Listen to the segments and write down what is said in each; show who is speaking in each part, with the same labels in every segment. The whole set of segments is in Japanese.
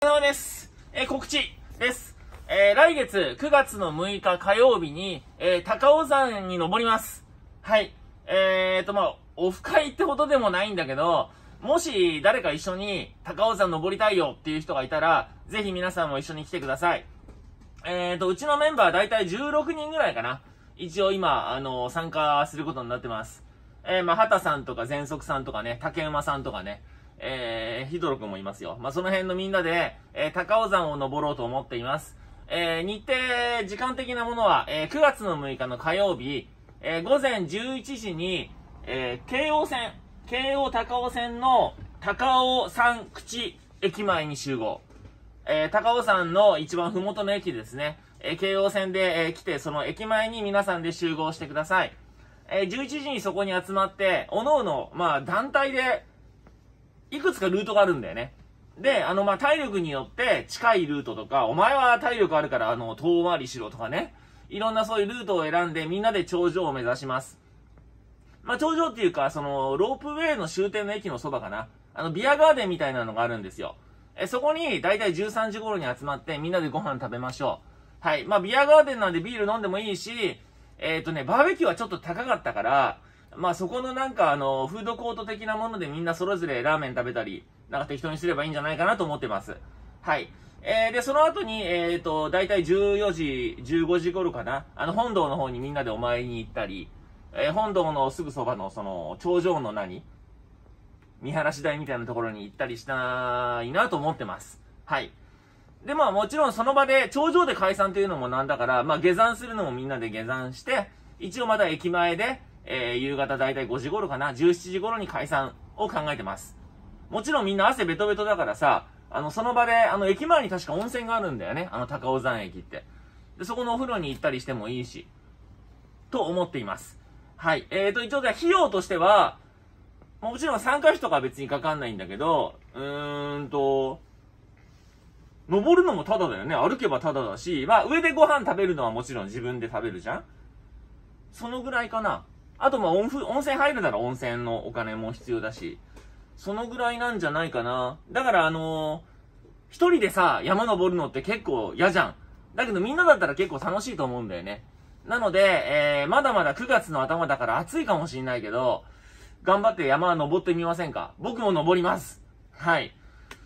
Speaker 1: 様です。告知です。来月9月の6日火曜日に、高尾山に登ります。はい。オフ会ってほどでもないんだけど、もし誰か一緒に高尾山登りたいよっていう人がいたら、ぜひ皆さんも一緒に来てください。うちのメンバーだいたい16人ぐらいかな。一応今、参加することになってます。畑さんとか全速さんとかね、竹馬さんとかね、ヒドロ君もいますよ。その辺のみんなで、高尾山を登ろうと思っています。日程、時間的なものは、9月の6日の火曜日、午前11時に、京王高尾線の高尾山口駅前に集合。高尾山の一番ふもとの駅ですね。京王線で、来て、その駅前に皆さんで集合してください。11時にそこに集まって、おのおの、団体で、いくつかルートがあるんだよね。で、体力によって近いルートとか、お前は体力あるから、遠回りしろとかね。いろんなそういうルートを選んで、みんなで頂上を目指します。頂上っていうか、ロープウェイの終点の駅のそばかな。ビアガーデンみたいなのがあるんですよ。そこに、だいたい13時頃に集まって、みんなでご飯食べましょう。はい。ビアガーデンなんでビール飲んでもいいし、バーベキューはちょっと高かったから、そこのフードコート的なものでみんなそれぞれラーメン食べたり、適当にすればいいんじゃないかなと思ってます。はい。で、その後に、だいたい14時、15時頃かな。本堂の方にみんなでお参りに行ったり、本堂のすぐそばの、頂上の見晴らし台みたいなところに行ったりしたいなと思ってます。はい。で、もちろんその場で、頂上で解散というのもなんだから、下山するのもみんなで下山して、一応また駅前で、夕方だいたい5時頃かな、17時頃に解散を考えてます。もちろんみんな汗ベトベトだからさ、その場で、駅前に確か温泉があるんだよね。高尾山駅って。で、そこのお風呂に行ったりしてもいいし、と思っています。はい。一応費用としては、もちろん参加費とかは別にかかんないんだけど、登るのもタダだよね。歩けばタダだし、上でご飯食べるのはもちろん自分で食べるじゃん。そのぐらいかな。あと温泉入るなら温泉のお金も必要だし、そのぐらいなんじゃないかな。だから一人でさ、山登るのって結構嫌じゃん。だけどみんなだったら結構楽しいと思うんだよね。なので、まだまだ9月の頭だから暑いかもしれないけど、頑張って山登ってみませんか？僕も登ります。はい。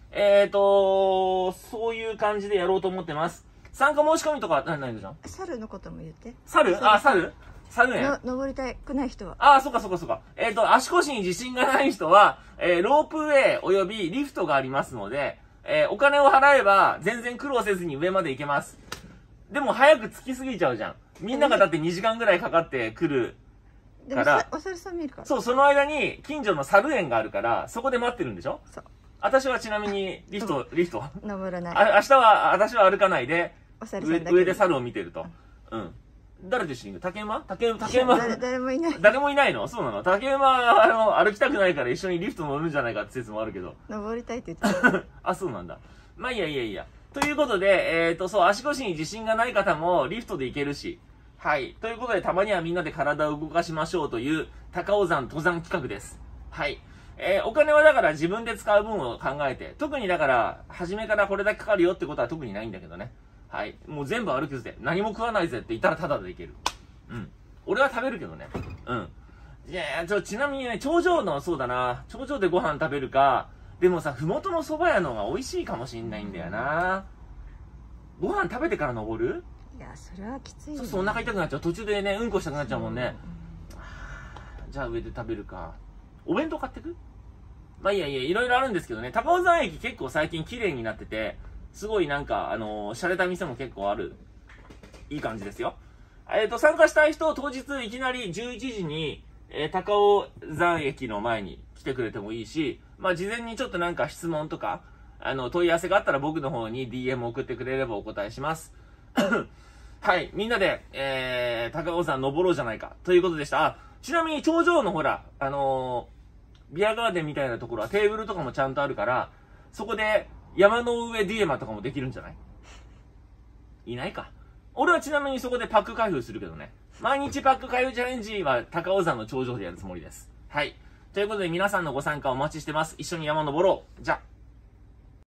Speaker 1: そういう感じでやろうと思ってます。参加申し込みとかないのじゃん？
Speaker 2: 猿のことも言って。
Speaker 1: 猿ね。
Speaker 2: 登りたくない人は。
Speaker 1: そっか。足腰に自信がない人は、ロープウェイおよびリフトがありますので、お金を払えば全然苦労せずに上まで行けます。でも早く着きすぎちゃうじゃん。みんながだって2時間ぐらいかかって来るから。
Speaker 2: お猿さん見るから。
Speaker 1: そう、その間に近所の猿園があるから、そこで待ってるんでしょ？そう。私はちなみにリフト
Speaker 2: 登らない。
Speaker 1: 私は歩かないで、上で猿を見てると。うん。誰と一緒に行く？竹馬
Speaker 2: 誰もいない。
Speaker 1: 誰もいないの？そうなの？竹馬は歩きたくないから一緒にリフト乗るんじゃないかって説もあるけど。
Speaker 2: 登りたいって言ってた。
Speaker 1: そうなんだ。いや。ということで、そう、足腰に自信がない方もリフトで行けるし。はい。ということで、たまにはみんなで体を動かしましょうという高尾山登山企画です。はい。お金はだから自分で使う分を考えて、特にだから、初めからこれだけかかるよってことは特にないんだけどね。はい。もう全部歩くぜ。何も食わないぜって言ったらタダで行ける。うん。俺は食べるけどね。うん。いやちなみにね、頂上でご飯食べるか、でもさ、ふもとの蕎麦屋の方が美味しいかもしんないんだよな。ご飯食べてから登る？
Speaker 2: いや、それはきついよね。
Speaker 1: そうお腹痛くなっちゃう。途中でね、うんこしたくなっちゃうもんね。じゃあ上で食べるか。お弁当買ってく？いろいろあるんですけどね。高尾山駅結構最近綺麗になってて、すごい洒落た店も結構ある。いい感じですよ。参加したい人、当日いきなり11時に、高尾山駅の前に来てくれてもいいし、事前にちょっと質問とか、問い合わせがあったら僕の方に DM 送ってくれればお答えします。はい、みんなで、高尾山登ろうじゃないか、ということでした。ちなみに頂上のほら、ビアガーデンみたいなところはテーブルとかもちゃんとあるから、そこで山の上ディエマとかもできるんじゃない？いないか。俺はちなみにそこでパック開封するけどね。毎日パック開封チャレンジは高尾山の頂上でやるつもりです。はい。ということで皆さんのご参加お待ちしてます。一緒に山登ろう。じゃあ。